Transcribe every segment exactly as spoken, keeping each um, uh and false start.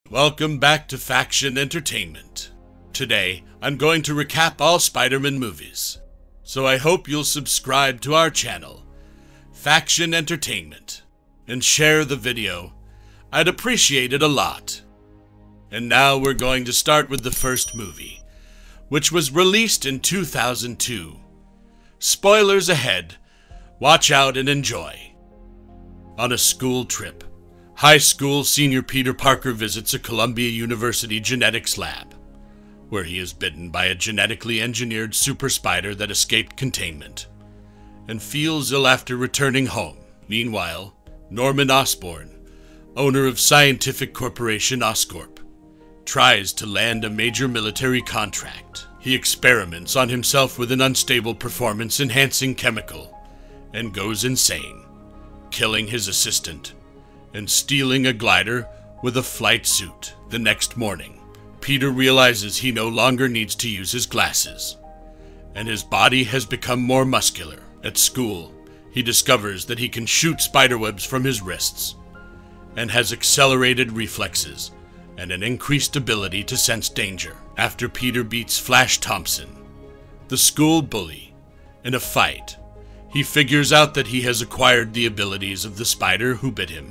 Welcome back to Faction Entertainment. Today, I'm going to recap all Spider-Man movies, so I hope you'll subscribe to our channel, Faction Entertainment, and share the video. I'd appreciate it a lot. And now we're going to start with the first movie, which was released in two thousand two. Spoilers ahead. Watch out and enjoy. On a school trip, high school senior Peter Parker visits a Columbia University genetics lab, where he is bitten by a genetically engineered super spider that escaped containment, and feels ill after returning home. Meanwhile, Norman Osborn, owner of scientific corporation Oscorp, tries to land a major military contract. He experiments on himself with an unstable performance-enhancing chemical, and goes insane, killing his assistant, and stealing a glider with a flight suit. The next morning, Peter realizes he no longer needs to use his glasses, and his body has become more muscular. At school, he discovers that he can shoot spiderwebs from his wrists, and has accelerated reflexes and an increased ability to sense danger. After Peter beats Flash Thompson, the school bully, in a fight, he figures out that he has acquired the abilities of the spider who bit him,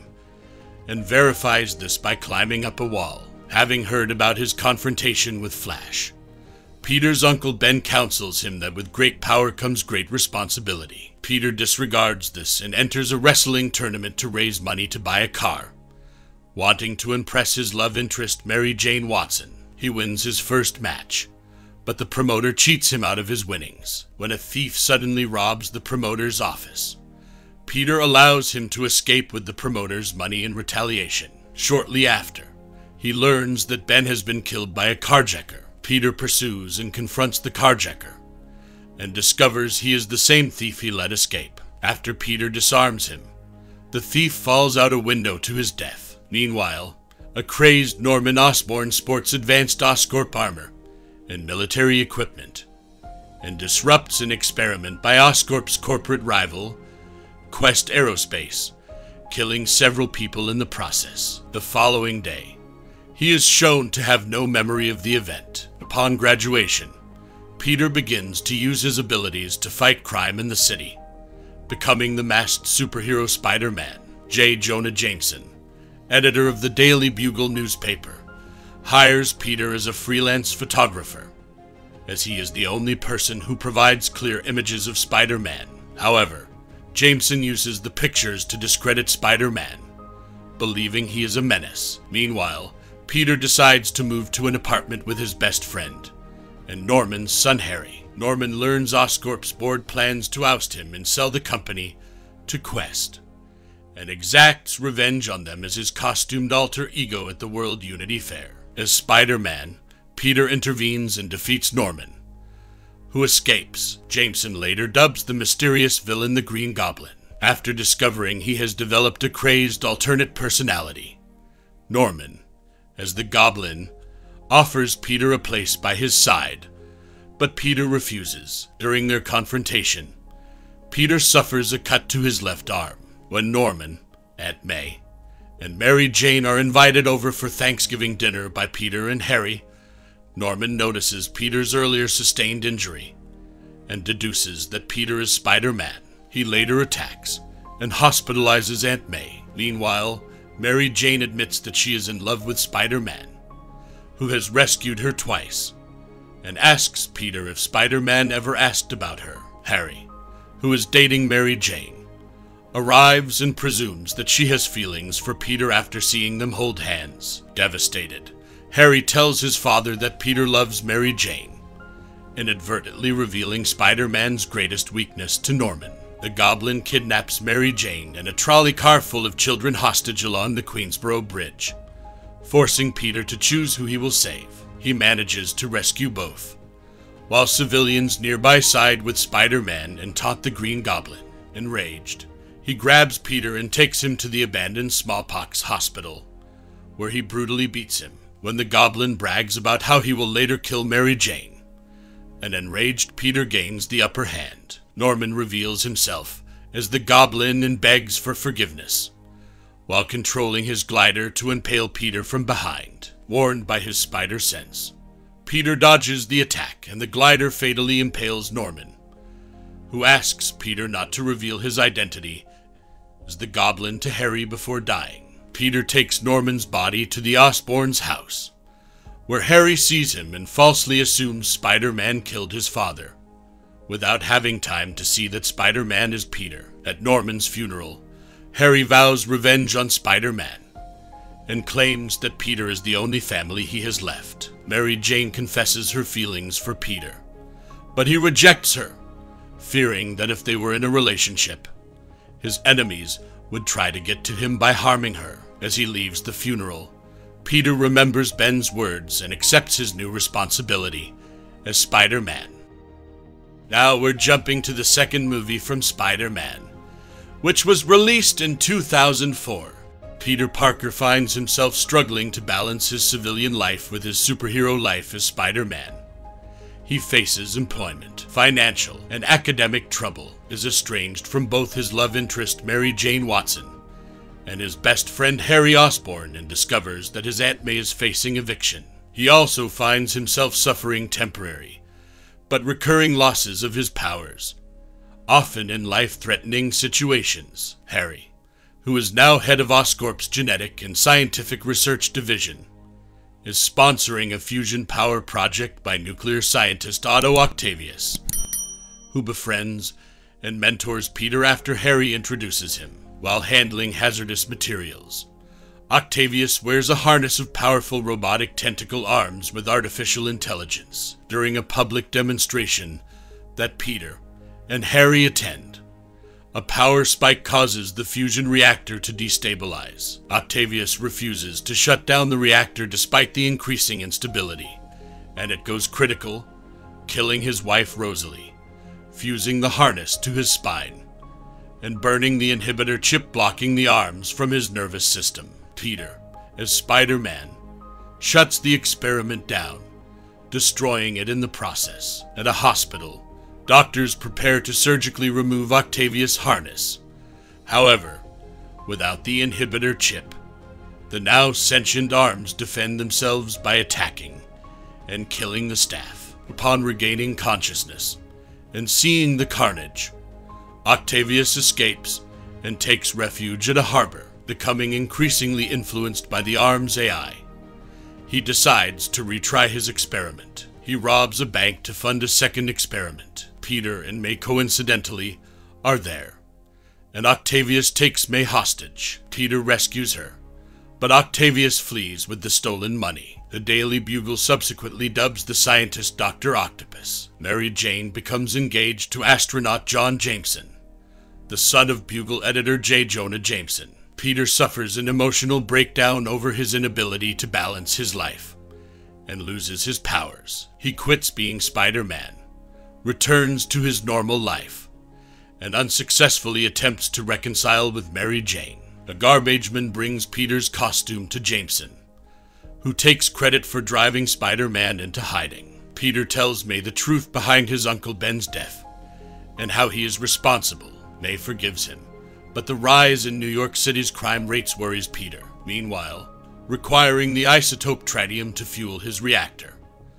and verifies this by climbing up a wall. Having heard about his confrontation with Flash, Peter's Uncle Ben counsels him that with great power comes great responsibility. Peter disregards this and enters a wrestling tournament to raise money to buy a car, wanting to impress his love interest Mary Jane Watson. He wins his first match, but the promoter cheats him out of his winnings. When a thief suddenly robs the promoter's office, Peter allows him to escape with the promoter's money in retaliation. Shortly after, he learns that Ben has been killed by a carjacker. Peter pursues and confronts the carjacker, and discovers he is the same thief he let escape. After Peter disarms him, the thief falls out a window to his death. Meanwhile, a crazed Norman Osborn sports advanced Oscorp armor and military equipment, and disrupts an experiment by Oscorp's corporate rival, Quest Aerospace, killing several people in the process. The following day, he is shown to have no memory of the event. Upon graduation, Peter begins to use his abilities to fight crime in the city, becoming the masked superhero Spider-Man. J. Jonah Jameson, editor of the Daily Bugle newspaper, hires Peter as a freelance photographer, as he is the only person who provides clear images of Spider-Man. However, Jameson uses the pictures to discredit Spider-Man, believing he is a menace. Meanwhile, Peter decides to move to an apartment with his best friend, and Norman's son Harry. Norman learns Oscorp's board plans to oust him and sell the company to Quest, and exacts revenge on them as his costumed alter ego at the World Unity Fair. As Spider-Man, Peter intervenes and defeats Norman, who escapes. Jameson later dubs the mysterious villain the Green Goblin, after discovering he has developed a crazed alternate personality. Norman, as the Goblin, offers Peter a place by his side, but Peter refuses. During their confrontation, Peter suffers a cut to his left arm. When Norman, Aunt May, and Mary Jane are invited over for Thanksgiving dinner by Peter and Harry, Norman notices Peter's earlier sustained injury and deduces that Peter is Spider-Man. He later attacks and hospitalizes Aunt May. Meanwhile, Mary Jane admits that she is in love with Spider-Man, who has rescued her twice, and asks Peter if Spider-Man ever asked about her. Harry, who is dating Mary Jane, arrives and presumes that she has feelings for Peter after seeing them hold hands. Devastated, Harry tells his father that Peter loves Mary Jane, inadvertently revealing Spider-Man's greatest weakness to Norman. The Goblin kidnaps Mary Jane and a trolley car full of children hostage along the Queensboro Bridge, forcing Peter to choose who he will save. He manages to rescue both, while civilians nearby side with Spider-Man and taunt the Green Goblin. Enraged, he grabs Peter and takes him to the abandoned smallpox hospital, where he brutally beats him. When the Goblin brags about how he will later kill Mary Jane, an enraged Peter gains the upper hand. Norman reveals himself as the Goblin and begs for forgiveness, while controlling his glider to impale Peter from behind, warned by his spider sense. Peter dodges the attack, and the glider fatally impales Norman, who asks Peter not to reveal his identity as the Goblin to Harry before dying. Peter takes Norman's body to the Osborns' house, where Harry sees him and falsely assumes Spider-Man killed his father, without having time to see that Spider-Man is Peter. At Norman's funeral, Harry vows revenge on Spider-Man and claims that Peter is the only family he has left. Mary Jane confesses her feelings for Peter, but he rejects her, fearing that if they were in a relationship, his enemies would try to get to him by harming her. As he leaves the funeral, Peter remembers Ben's words and accepts his new responsibility as Spider-Man. Now we're jumping to the second movie from Spider-Man, which was released in two thousand four. Peter Parker finds himself struggling to balance his civilian life with his superhero life as Spider-Man. He faces employment, financial, and academic trouble, is estranged from both his love interest Mary Jane Watson and his best friend Harry Osborn, and discovers that his Aunt May is facing eviction. He also finds himself suffering temporary but recurring losses of his powers, often in life-threatening situations. Harry, who is now head of Oscorp's Genetic and Scientific Research Division, is sponsoring a fusion power project by nuclear scientist Otto Octavius, who befriends and mentors Peter after Harry introduces him. While handling hazardous materials, Octavius wears a harness of powerful robotic tentacle arms with artificial intelligence. During a public demonstration that Peter and Harry attend, a power spike causes the fusion reactor to destabilize. Octavius refuses to shut down the reactor despite the increasing instability, and it goes critical, killing his wife Rosalie, fusing the harness to his spine, and burning the inhibitor chip blocking the arms from his nervous system. Peter, as Spider-Man, shuts the experiment down, destroying it in the process. At a hospital, doctors prepare to surgically remove Octavius' harness. However, without the inhibitor chip, the now sentient arms defend themselves by attacking and killing the staff. Upon regaining consciousness and seeing the carnage, Octavius escapes and takes refuge at a harbor. Becoming increasingly influenced by the arm's A I, he decides to retry his experiment. He robs a bank to fund a second experiment. Peter and May coincidentally are there, and Octavius takes May hostage. Peter rescues her, but Octavius flees with the stolen money. The Daily Bugle subsequently dubs the scientist Doctor Octopus. Mary Jane becomes engaged to astronaut John Jameson, the son of Bugle editor J. Jonah Jameson. Peter suffers an emotional breakdown over his inability to balance his life and loses his powers. He quits being Spider-Man, returns to his normal life, and unsuccessfully attempts to reconcile with Mary Jane. A garbageman brings Peter's costume to Jameson, who takes credit for driving Spider-Man into hiding. Peter tells May the truth behind his Uncle Ben's death and how he is responsible. May forgives him, but the rise in New York City's crime rates worries Peter. Meanwhile, requiring the isotope tritium to fuel his reactor,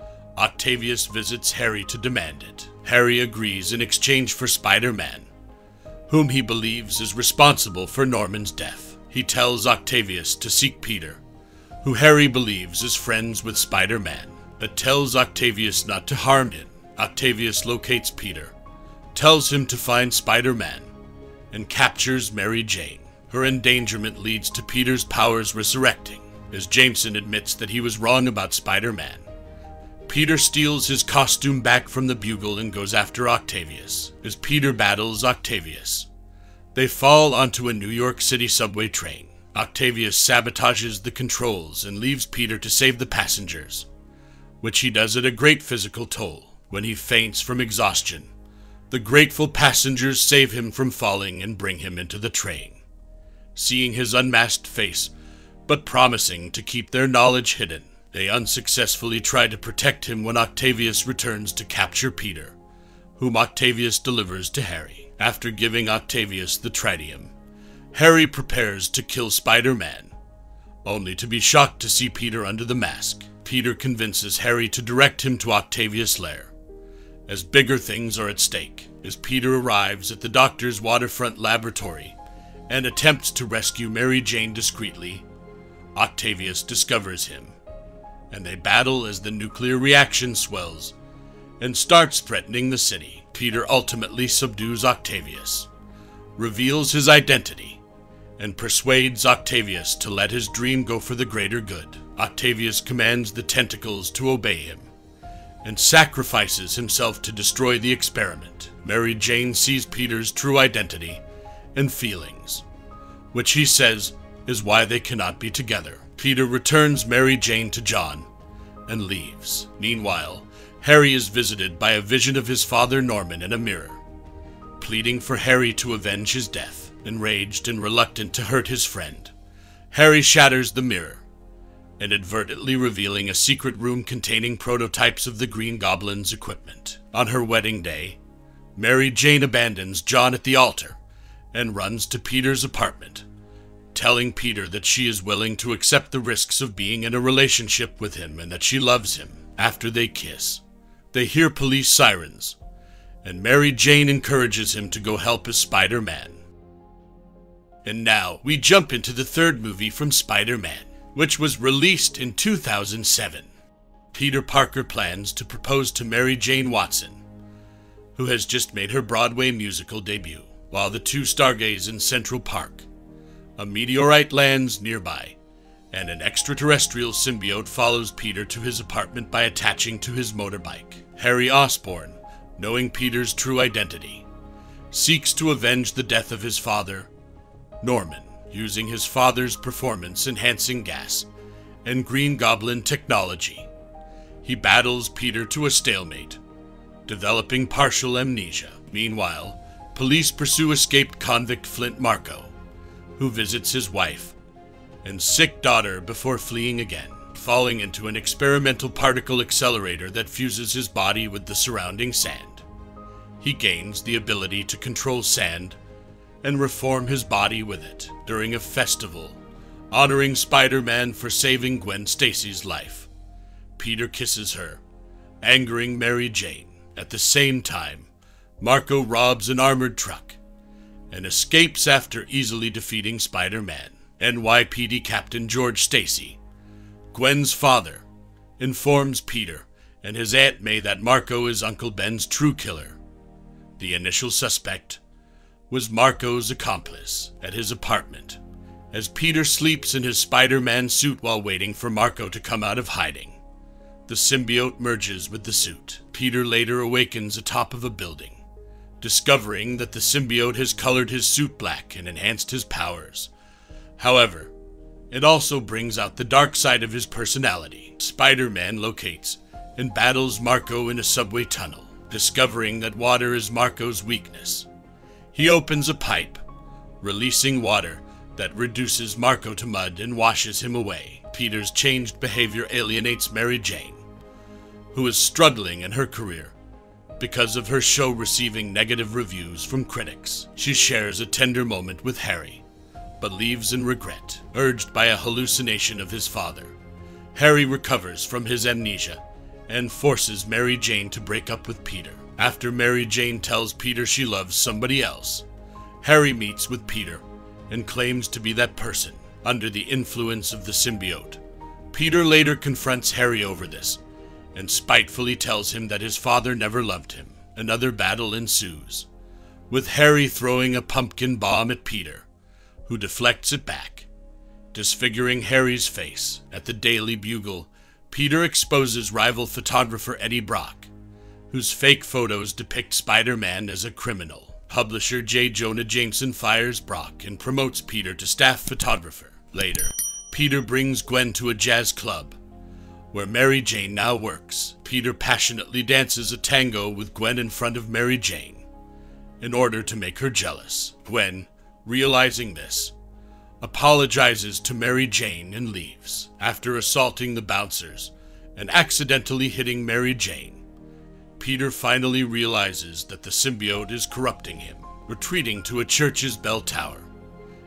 Octavius visits Harry to demand it. Harry agrees in exchange for Spider-Man, whom he believes is responsible for Norman's death. He tells Octavius to seek Peter, who Harry believes is friends with Spider-Man, but tells Octavius not to harm him. Octavius locates Peter, tells him to find Spider-Man, and captures Mary Jane. Her endangerment leads to Peter's powers resurrecting, as Jameson admits that he was wrong about Spider-Man. Peter steals his costume back from the Bugle and goes after Octavius. As Peter battles Octavius, they fall onto a New York City subway train. Octavius sabotages the controls and leaves Peter to save the passengers, which he does at a great physical toll. When he faints from exhaustion, the grateful passengers save him from falling and bring him into the train. Seeing his unmasked face, but promising to keep their knowledge hidden, they unsuccessfully try to protect him when Octavius returns to capture Peter, whom Octavius delivers to Harry. After giving Octavius the tritium, Harry prepares to kill Spider-Man, only to be shocked to see Peter under the mask. Peter convinces Harry to direct him to Octavius' lair, as bigger things are at stake. As Peter arrives at the doctor's waterfront laboratory and attempts to rescue Mary Jane discreetly, Octavius discovers him, and they battle as the nuclear reaction swells and starts threatening the city. Peter ultimately subdues Octavius, reveals his identity, and persuades Octavius to let his dream go for the greater good. Octavius commands the tentacles to obey him, and sacrifices himself to destroy the experiment. Mary Jane sees Peter's true identity and feelings, which he says is why they cannot be together. Peter returns Mary Jane to John and leaves. Meanwhile, Harry is visited by a vision of his father Norman in a mirror, pleading for Harry to avenge his death. Enraged and reluctant to hurt his friend, Harry shatters the mirror, inadvertently revealing a secret room containing prototypes of the Green Goblin's equipment. On her wedding day, Mary Jane abandons John at the altar and runs to Peter's apartment, telling Peter that she is willing to accept the risks of being in a relationship with him and that she loves him. After they kiss, they hear police sirens, and Mary Jane encourages him to go help his Spider-Man. And now, we jump into the third movie from Spider-Man, which was released in two thousand seven. Peter Parker plans to propose to Mary Jane Watson, who has just made her Broadway musical debut. While the two stargaze in Central Park, a meteorite lands nearby, and an extraterrestrial symbiote follows Peter to his apartment by attaching to his motorbike. Harry Osborn, knowing Peter's true identity, seeks to avenge the death of his father, Norman, using his father's performance-enhancing gas and Green Goblin technology. He battles Peter to a stalemate, developing partial amnesia. Meanwhile, police pursue escaped convict Flint Marko, who visits his wife and sick daughter before fleeing again, falling into an experimental particle accelerator that fuses his body with the surrounding sand. He gains the ability to control sand and reform his body with it during a festival, honoring Spider-Man for saving Gwen Stacy's life. Peter kisses her, angering Mary Jane. At the same time, Marko robs an armored truck and escapes after easily defeating Spider-Man. N Y P D Captain George Stacy, Gwen's father, informs Peter and his Aunt May that Marko is Uncle Ben's true killer. The initial suspect was Marko's accomplice at his apartment, as Peter sleeps in his Spider-Man suit while waiting for Marko to come out of hiding. The symbiote merges with the suit. Peter later awakens atop of a building, discovering that the symbiote has colored his suit black and enhanced his powers. However, it also brings out the dark side of his personality. Spider-Man locates and battles Marko in a subway tunnel, discovering that water is Marko's weakness. He opens a pipe, releasing water that reduces Marko to mud and washes him away. Peter's changed behavior alienates Mary Jane, who is struggling in her career because of her show receiving negative reviews from critics. She shares a tender moment with Harry, but leaves in regret, urged by a hallucination of his father. Harry recovers from his amnesia and forces Mary Jane to break up with Peter. After Mary Jane tells Peter she loves somebody else, Harry meets with Peter and claims to be that person, under the influence of the symbiote. Peter later confronts Harry over this, and spitefully tells him that his father never loved him. Another battle ensues, with Harry throwing a pumpkin bomb at Peter, who deflects it back, disfiguring Harry's face. At the Daily Bugle, Peter exposes rival photographer Eddie Brock, whose fake photos depict Spider-Man as a criminal. Publisher J. Jonah Jameson fires Brock and promotes Peter to staff photographer. Later, Peter brings Gwen to a jazz club, where Mary Jane now works. Peter passionately dances a tango with Gwen in front of Mary Jane, in order to make her jealous. Gwen, realizing this, apologizes to Mary Jane and leaves. After assaulting the bouncers and accidentally hitting Mary Jane, Peter finally realizes that the symbiote is corrupting him, retreating to a church's bell tower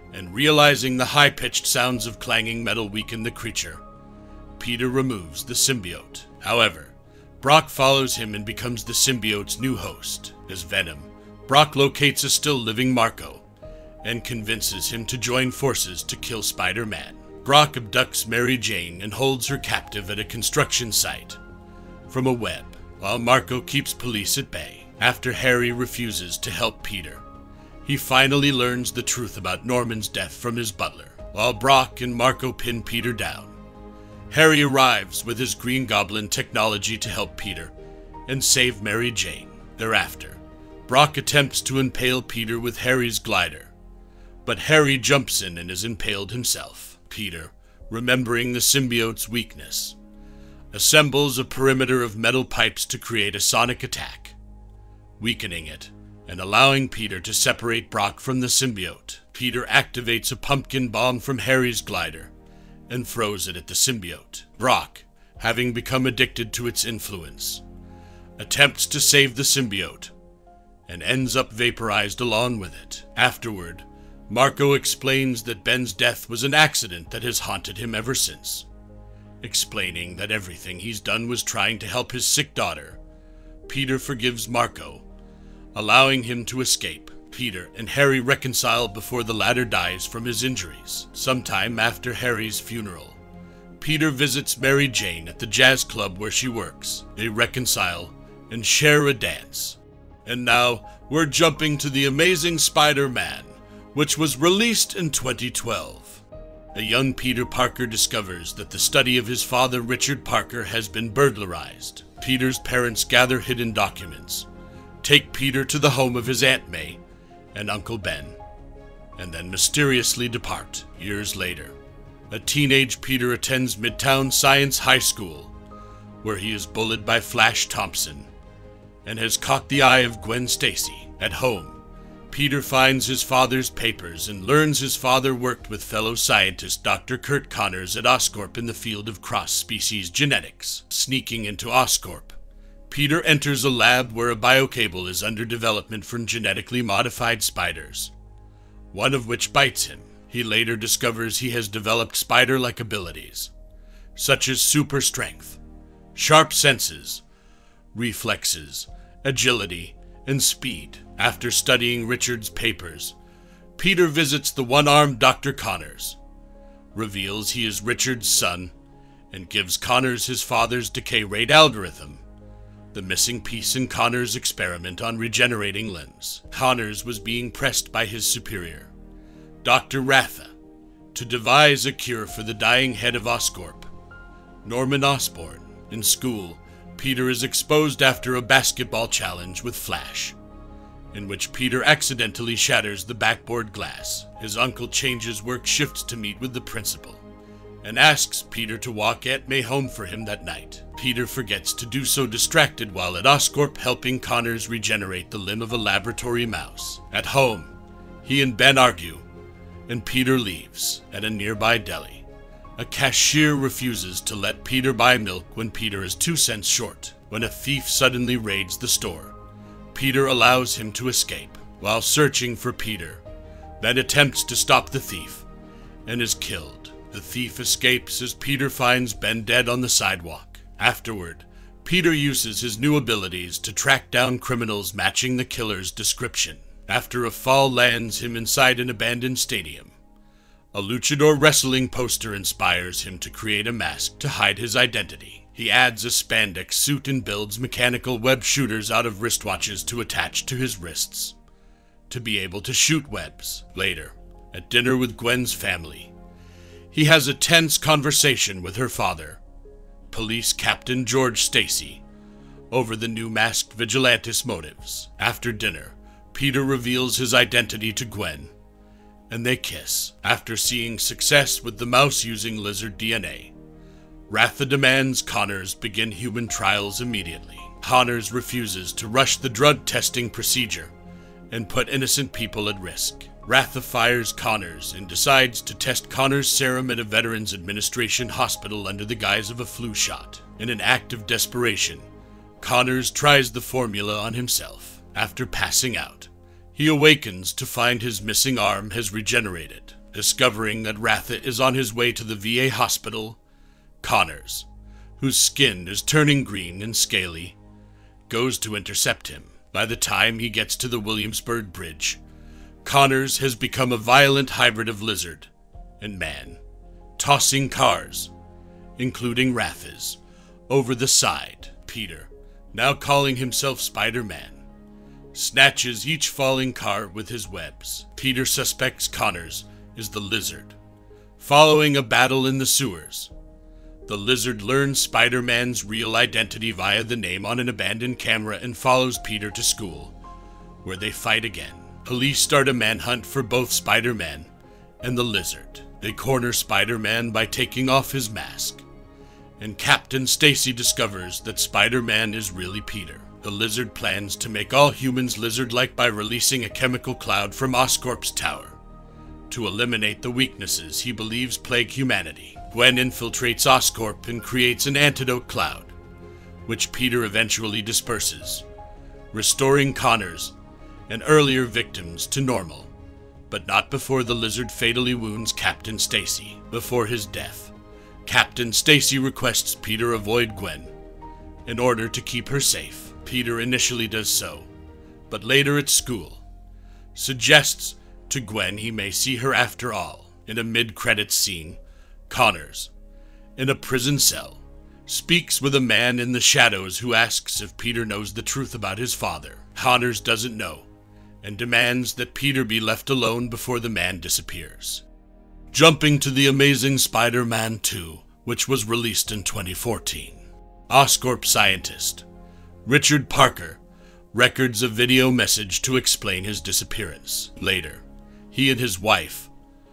and realizing the high-pitched sounds of clanging metal weaken the creature, Peter removes the symbiote. However, Brock follows him and becomes the symbiote's new host. As Venom, Brock locates a still-living Marco and convinces him to join forces to kill Spider-Man. Brock abducts Mary Jane and holds her captive at a construction site from a web, while Marco keeps police at bay. After Harry refuses to help Peter, he finally learns the truth about Norman's death from his butler. While Brock and Marco pin Peter down, Harry arrives with his Green Goblin technology to help Peter and save Mary Jane. Thereafter, Brock attempts to impale Peter with Harry's glider, but Harry jumps in and is impaled himself. Peter, remembering the symbiote's weakness, assembles a perimeter of metal pipes to create a sonic attack, weakening it and allowing Peter to separate Brock from the symbiote. Peter activates a pumpkin bomb from Harry's glider and throws it at the symbiote. Brock, having become addicted to its influence, attempts to save the symbiote and ends up vaporized along with it. Afterward, Marco explains that Ben's death was an accident that has haunted him ever since, explaining that everything he's done was trying to help his sick daughter. Peter forgives Marco, allowing him to escape. Peter and Harry reconcile before the latter dies from his injuries. Sometime after Harry's funeral, Peter visits Mary Jane at the jazz club where she works. They reconcile and share a dance. And now, we're jumping to The Amazing Spider-Man, which was released in twenty twelve. A young Peter Parker discovers that the study of his father, Richard Parker, has been burglarized. Peter's parents gather hidden documents, take Peter to the home of his Aunt May and Uncle Ben, and then mysteriously depart. Years later, a teenage Peter attends Midtown Science High School, where he is bullied by Flash Thompson and has caught the eye of Gwen Stacy. At home, Peter finds his father's papers and learns his father worked with fellow scientist Doctor Kurt Connors at Oscorp in the field of cross-species genetics. Sneaking into Oscorp, Peter enters a lab where a biocable is under development for genetically modified spiders, one of which bites him. He later discovers he has developed spider-like abilities, such as super strength, sharp senses, reflexes, agility, and speed. After studying Richard's papers, Peter visits the one-armed Doctor Connors, reveals he is Richard's son, and gives Connors his father's decay rate algorithm, the missing piece in Connors' experiment on regenerating limbs. Connors was being pressed by his superior, Doctor Ratha, to devise a cure for the dying head of Oscorp, Norman Osborn. In school, Peter is exposed after a basketball challenge with Flash, in which Peter accidentally shatters the backboard glass. His uncle changes work shifts to meet with the principal and asks Peter to walk Aunt May home for him that night. Peter forgets to do so, distracted while at Oscorp helping Connors regenerate the limb of a laboratory mouse. At home, he and Ben argue, and Peter leaves. At a nearby deli, a cashier refuses to let Peter buy milk when Peter is two cents short. When a thief suddenly raids the store, Peter allows him to escape. While searching for Peter, Ben attempts to stop the thief and is killed. The thief escapes as Peter finds Ben dead on the sidewalk. Afterward, Peter uses his new abilities to track down criminals matching the killer's description. After a fall lands him inside an abandoned stadium, a luchador wrestling poster inspires him to create a mask to hide his identity. He adds a spandex suit and builds mechanical web shooters out of wristwatches to attach to his wrists, to be able to shoot webs. Later, at dinner with Gwen's family, he has a tense conversation with her father, Police Captain George Stacy, over the new masked vigilante's motives. After dinner, Peter reveals his identity to Gwen, and they kiss. After seeing success with the mouse using lizard D N A, Ratha demands Connors begin human trials immediately. Connors refuses to rush the drug testing procedure and put innocent people at risk. Ratha fires Connors and decides to test Connors' serum at a Veterans Administration hospital under the guise of a flu shot. In an act of desperation, Connors tries the formula on himself. After passing out, he awakens to find his missing arm has regenerated. Discovering that Ratha is on his way to the V A hospital, Connors, whose skin is turning green and scaly, goes to intercept him. By the time he gets to the Williamsburg Bridge, Connors has become a violent hybrid of lizard and man, tossing cars, including Ratha's, over the side. Peter, now calling himself Spider-Man, snatches each falling car with his webs. Peter suspects Connors is the lizard. Following a battle in the sewers, the lizard learns Spider-Man's real identity via the name on an abandoned camera and follows Peter to school, where they fight again. Police start a manhunt for both Spider-Man and the lizard. They corner Spider-Man by taking off his mask, and Captain Stacy discovers that Spider-Man is really Peter. The lizard plans to make all humans lizard-like by releasing a chemical cloud from Oscorp's tower to eliminate the weaknesses he believes plague humanity. Gwen infiltrates Oscorp and creates an antidote cloud, which Peter eventually disperses, restoring Connors and earlier victims to normal, but not before the lizard fatally wounds Captain Stacy. Before his death, Captain Stacy requests Peter avoid Gwen in order to keep her safe. Peter initially does so, but later at school, suggests to Gwen he may see her after all. In a mid-credits scene, Connors, in a prison cell, speaks with a man in the shadows who asks if Peter knows the truth about his father. Connors doesn't know, and demands that Peter be left alone before the man disappears. Jumping to The Amazing Spider-Man two, which was released in twenty fourteen. Oscorp scientist Richard Parker records a video message to explain his disappearance. Later, he and his wife,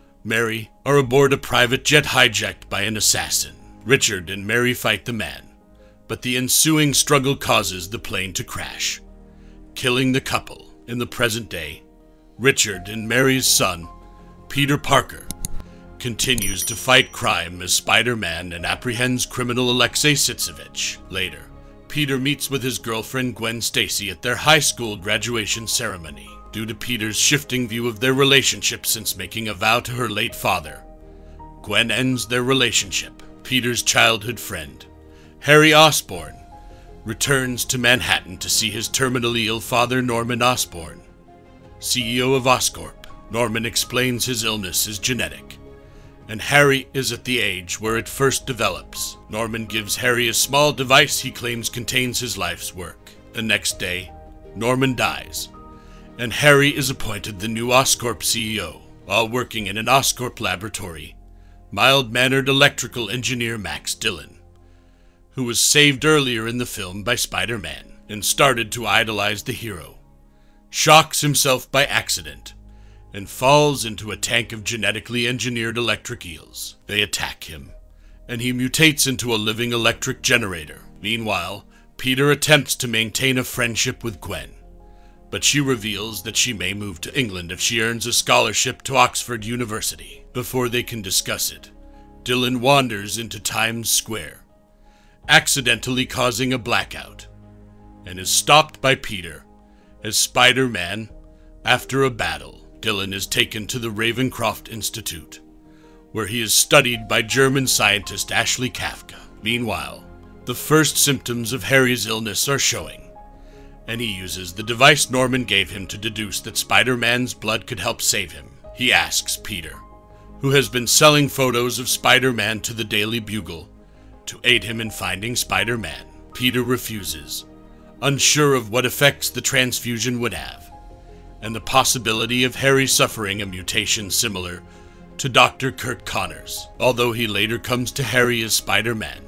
Mary, are aboard a private jet hijacked by an assassin. Richard and Mary fight the man, but the ensuing struggle causes the plane to crash, killing the couple. In the present day, Richard and Mary's son, Peter Parker, continues to fight crime as Spider-Man and apprehends criminal Alexei Sitsevich. Later, Peter meets with his girlfriend Gwen Stacy at their high school graduation ceremony. Due to Peter's shifting view of their relationship since making a vow to her late father, Gwen ends their relationship. Peter's childhood friend, Harry Osborn, returns to Manhattan to see his terminally ill father Norman Osborn, C E O of Oscorp. Norman explains his illness is genetic, and Harry is at the age where it first develops. Norman gives Harry a small device he claims contains his life's work. The next day, Norman dies, and Harry is appointed the new Oscorp C E O. While working in an Oscorp laboratory, mild-mannered electrical engineer Max Dillon, who was saved earlier in the film by Spider-Man and started to idolize the hero, shocks himself by accident and falls into a tank of genetically engineered electric eels. They attack him, and he mutates into a living electric generator. Meanwhile, Peter attempts to maintain a friendship with Gwen, but she reveals that she may move to England if she earns a scholarship to Oxford University. Before they can discuss it, Dillon wanders into Times Square, accidentally causing a blackout, and is stopped by Peter as Spider-Man. After a battle, Dillon is taken to the Ravencroft Institute, where he is studied by German scientist Ashley Kafka. Meanwhile, the first symptoms of Harry's illness are showing, and he uses the device Norman gave him to deduce that Spider-Man's blood could help save him. He asks Peter, who has been selling photos of Spider-Man to the Daily Bugle, to aid him in finding Spider-Man. Peter refuses, unsure of what effects the transfusion would have, and the possibility of Harry suffering a mutation similar to Doctor Kurt Connors. Although he later comes to Harry as Spider-Man,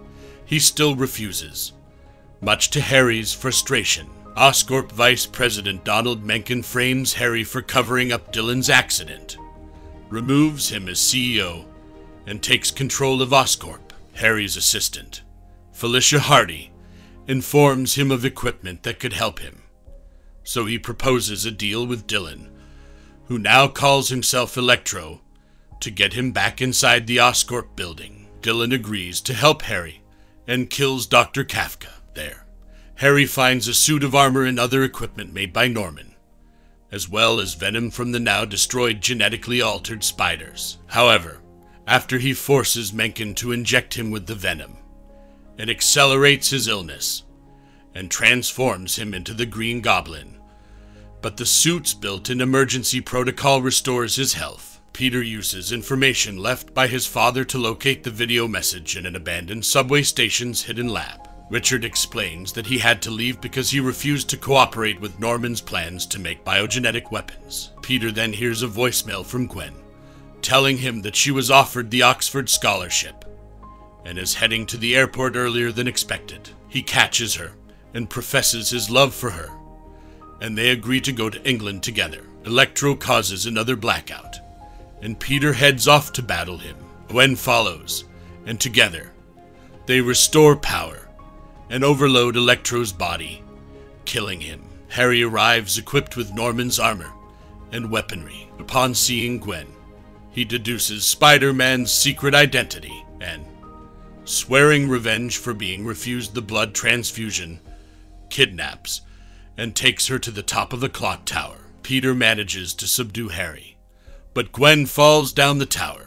he still refuses, much to Harry's frustration. Oscorp Vice President Donald Mencken frames Harry for covering up Dillon's accident, removes him as C E O, and takes control of Oscorp. Harry's assistant, Felicia Hardy, informs him of equipment that could help him, so he proposes a deal with Dillon, who now calls himself Electro, to get him back inside the Oscorp building. Dillon agrees to help Harry and kills Doctor Kafka there. Harry finds a suit of armor and other equipment made by Norman, as well as venom from the now destroyed genetically altered spiders. However, after he forces Mencken to inject him with the venom, it accelerates his illness and transforms him into the Green Goblin. But the suit's built-in emergency protocol restores his health. Peter uses information left by his father to locate the video message in an abandoned subway station's hidden lab. Richard explains that he had to leave because he refused to cooperate with Norman's plans to make biogenetic weapons. Peter then hears a voicemail from Gwen, telling him that she was offered the Oxford Scholarship and is heading to the airport earlier than expected. He catches her and professes his love for her, and they agree to go to England together. Electro causes another blackout, and Peter heads off to battle him. Gwen follows, and together, they restore power and overload Electro's body, killing him. Harry arrives equipped with Norman's armor and weaponry. Upon seeing Gwen, he deduces Spider-Man's secret identity and, swearing revenge for being refused the blood transfusion, kidnaps and takes her to the top of the clock tower. Peter manages to subdue Harry, but Gwen falls down the tower.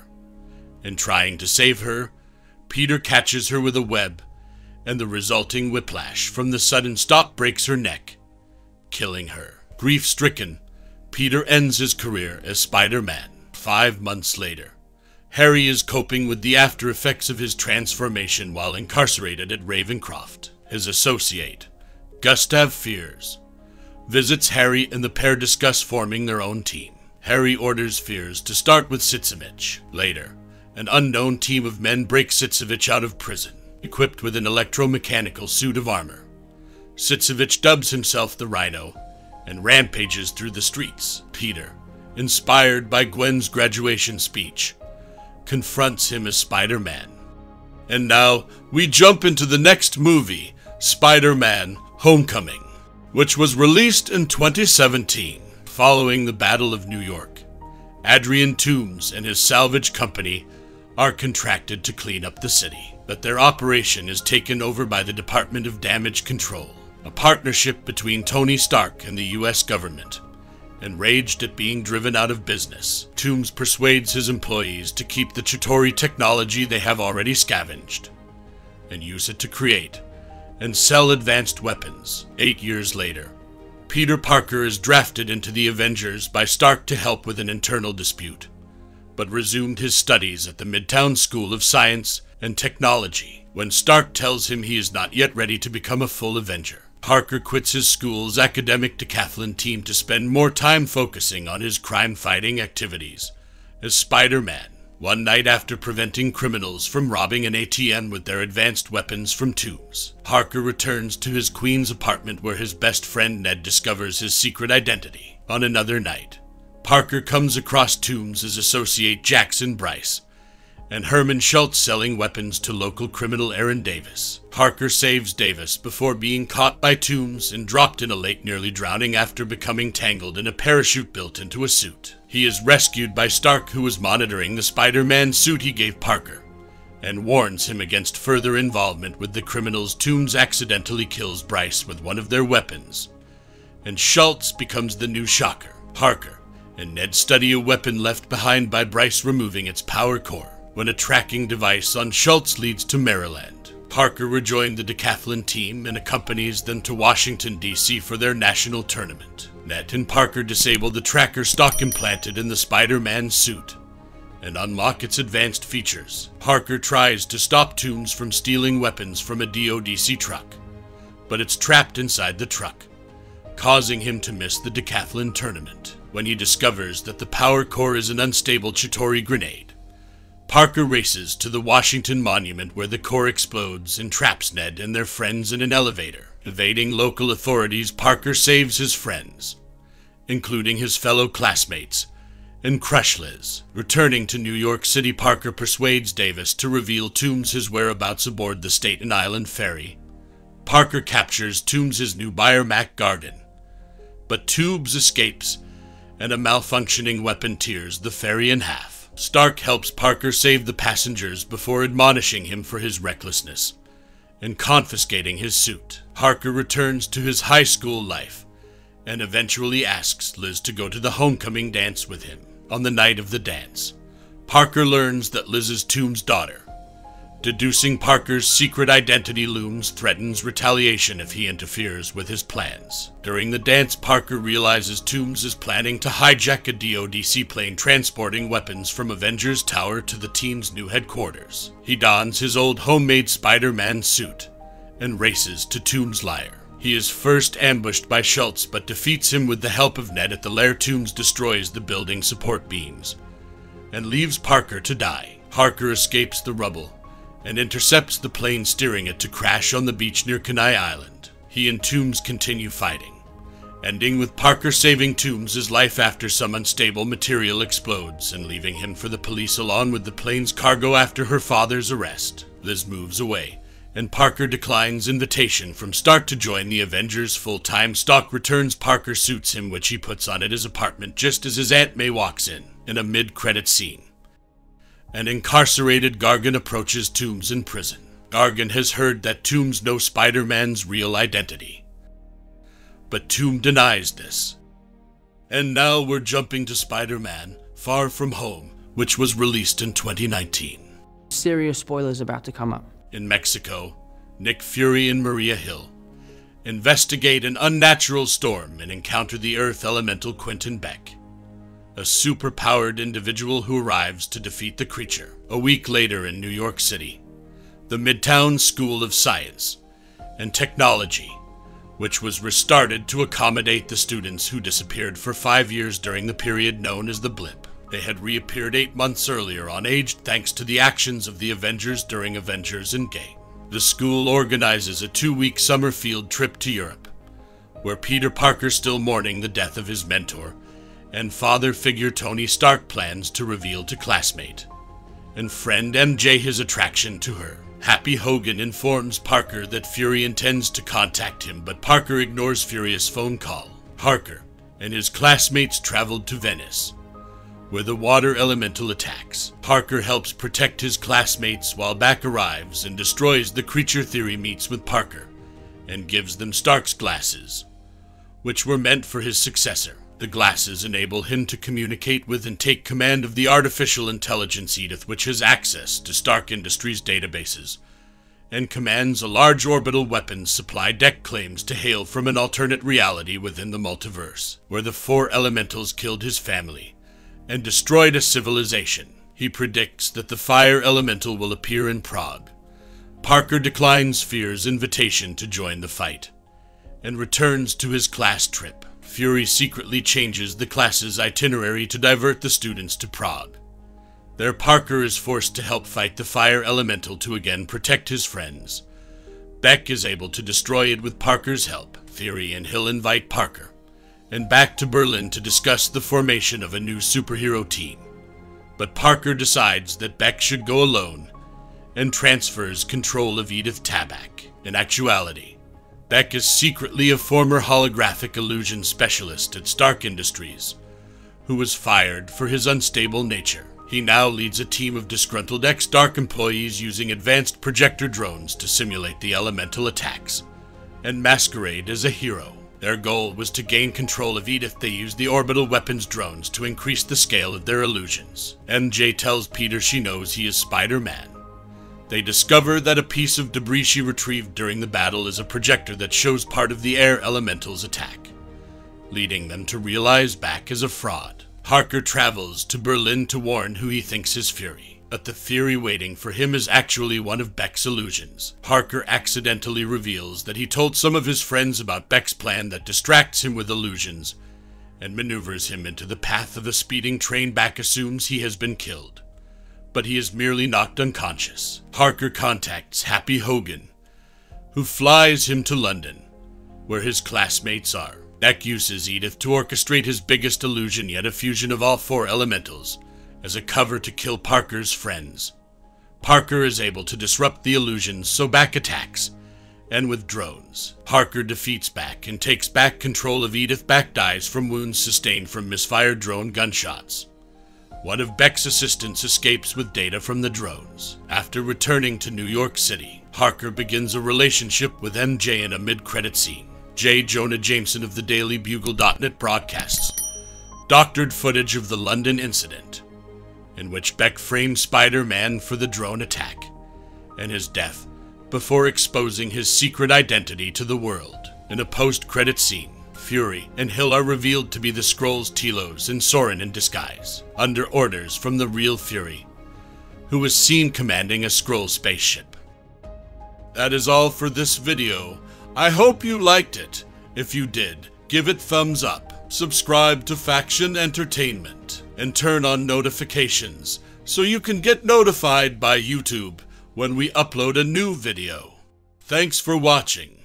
In trying to save her, Peter catches her with a web, and the resulting whiplash from the sudden stop breaks her neck, killing her. Grief-stricken, Peter ends his career as Spider-Man. Five months later, Harry is coping with the after effects of his transformation while incarcerated at Ravencroft. His associate, Gustav Fiers, visits Harry and the pair discuss forming their own team. Harry orders Fiers to start with Sitzevich. Later, an unknown team of men break Sitzevich out of prison, equipped with an electromechanical suit of armor. Sitzevich dubs himself the Rhino and rampages through the streets. Peter, inspired by Gwen's graduation speech, confronts him as Spider-Man. And now, we jump into the next movie, Spider-Man: Homecoming, which was released in twenty seventeen. Following the Battle of New York, Adrian Toomes and his salvage company are contracted to clean up the city, but their operation is taken over by the Department of Damage Control, a partnership between Tony Stark and the U S government. Enraged at being driven out of business, Toomes persuades his employees to keep the Chitauri technology they have already scavenged and use it to create and sell advanced weapons. Eight years later, Peter Parker is drafted into the Avengers by Stark to help with an internal dispute, but resumed his studies at the Midtown School of Science and Technology when Stark tells him he is not yet ready to become a full Avenger. Parker quits his school's academic decathlon team to spend more time focusing on his crime-fighting activities as Spider-Man. One night after preventing criminals from robbing an A T M with their advanced weapons from Toomes, Parker returns to his Queens apartment where his best friend Ned discovers his secret identity. On another night, Parker comes across Toomes' associate Jackson Bryce and Herman Schultz selling weapons to local criminal Aaron Davis. Parker saves Davis before being caught by Toomes and dropped in a lake, nearly drowning after becoming tangled in a parachute built into a suit. He is rescued by Stark, who was monitoring the Spider-Man suit he gave Parker, and warns him against further involvement with the criminals. Toomes accidentally kills Bryce with one of their weapons, and Schultz becomes the new Shocker. Parker and Ned study a weapon left behind by Bryce removing its power core, when a tracking device on Schultz leads to Maryland. Parker rejoined the decathlon team and accompanies them to Washington, D C for their national tournament. Ned and Parker disable the tracker stock implanted in the Spider-Man suit and unlock its advanced features. Parker tries to stop Toomes from stealing weapons from a D O D C truck, but it's trapped inside the truck, causing him to miss the decathlon tournament. When he discovers that the power core is an unstable Chitauri grenade, Parker races to the Washington Monument where the core explodes and traps Ned and their friends in an elevator. Evading local authorities, Parker saves his friends, including his fellow classmates, and Crush Liz. Returning to New York City, Parker persuades Davis to reveal Toomes' whereabouts aboard the Staten Island ferry. Parker captures Toomes' new Biomac Garden, but Toomes escapes, and a malfunctioning weapon tears the ferry in half. Stark helps Parker save the passengers before admonishing him for his recklessness and confiscating his suit. Parker returns to his high school life and eventually asks Liz to go to the homecoming dance with him. On the night of the dance, Parker learns that Liz is Toombs' daughter. Deducing Parker's secret identity, Looms threatens retaliation if he interferes with his plans. During the dance, Parker realizes Toombs is planning to hijack a D O D seaplane transporting weapons from Avengers Tower to the team's new headquarters. He dons his old homemade Spider-Man suit and races to Toombs' lair. He is first ambushed by Schultz, but defeats him with the help of Ned at the lair. Toombs destroys the building support beams and leaves Parker to die. Parker escapes the rubble and intercepts the plane, steering it to crash on the beach near Kenai Island. He and Toombs continue fighting, ending with Parker saving Toombs' life after some unstable material explodes and leaving him for the police along with the plane's cargo after her father's arrest. Liz moves away, and Parker declines invitation from Stark to join the Avengers full-time. Stark returns Parker's suits him, which he puts on at his apartment just as his Aunt May walks in. In a mid-credit scene, an incarcerated Gargan approaches Toombs in prison. Gargan has heard that Toombs knows Spider-Man's real identity, but Toombs denies this. And now we're jumping to Spider-Man Far From Home, which was released in twenty nineteen. Serious spoilers about to come up. In Mexico, Nick Fury and Maria Hill investigate an unnatural storm and encounter the Earth elemental Quentin Beck, a super-powered individual who arrives to defeat the creature. A week later in New York City, the Midtown School of Science and Technology, which was restarted to accommodate the students who disappeared for five years during the period known as the Blip. They had reappeared eight months earlier on Age thanks to the actions of the Avengers during Avengers Endgame. The school organizes a two-week summer field trip to Europe, where Peter Parker, still mourning the death of his mentor and father figure Tony Stark, plans to reveal to classmate and friend M J his attraction to her. Happy Hogan informs Parker that Fury intends to contact him, but Parker ignores Fury's phone call. Parker and his classmates traveled to Venice, where the water elemental attacks. Parker helps protect his classmates while Beck arrives and destroys the creature. Theory meets with Parker and gives them Stark's glasses, which were meant for his successor. The glasses enable him to communicate with and take command of the artificial intelligence Edith, which has access to Stark Industries databases and commands a large orbital weapons supply. Deck claims to hail from an alternate reality within the multiverse, where the four elementals killed his family and destroyed a civilization. He predicts that the fire elemental will appear in Prague. Parker declines Fear's invitation to join the fight and returns to his class trip. Fury secretly changes the class's itinerary to divert the students to Prague. There, Parker is forced to help fight the fire elemental to again protect his friends. Beck is able to destroy it with Parker's help. Fury and Hill invite Parker and back to Berlin to discuss the formation of a new superhero team. But Parker decides that Beck should go alone and transfers control of Edith Tabak. In actuality, Beck is secretly a former holographic illusion specialist at Stark Industries, who was fired for his unstable nature. He now leads a team of disgruntled ex-Stark employees using advanced projector drones to simulate the elemental attacks and masquerade as a hero. Their goal was to gain control of Edith. They used the orbital weapons drones to increase the scale of their illusions. M J tells Peter she knows he is Spider-Man. They discover that a piece of debris she retrieved during the battle is a projector that shows part of the air elemental's attack, leading them to realize Beck is a fraud. Parker travels to Berlin to warn who he thinks is Fury, but the Fury waiting for him is actually one of Beck's illusions. Parker accidentally reveals that he told some of his friends about Beck's plan that distracts him with illusions and maneuvers him into the path of a speeding train. Beck assumes he has been killed, but he is merely knocked unconscious. Parker contacts Happy Hogan, who flies him to London, where his classmates are. Beck uses Edith to orchestrate his biggest illusion yet, a fusion of all four elementals, as a cover to kill Parker's friends. Parker is able to disrupt the illusions, so Beck attacks, and with drones, Parker defeats Beck and takes back control of Edith. Beck dies from wounds sustained from misfired drone gunshots. One of Beck's assistants escapes with data from the drones. After returning to New York City, Parker begins a relationship with M J in a mid-credit scene. J. Jonah Jameson of the Daily Bugle dot net broadcasts doctored footage of the London incident, in which Beck framed Spider-Man for the drone attack and his death before exposing his secret identity to the world. In a post-credit scene, Fury and Hill are revealed to be the Skrulls Telos and Soren in disguise, under orders from the real Fury, who was seen commanding a Skrull spaceship. That is all for this video. I hope you liked it. If you did, give it thumbs up, subscribe to Faction Entertainment, and turn on notifications so you can get notified by YouTube when we upload a new video. Thanks for watching.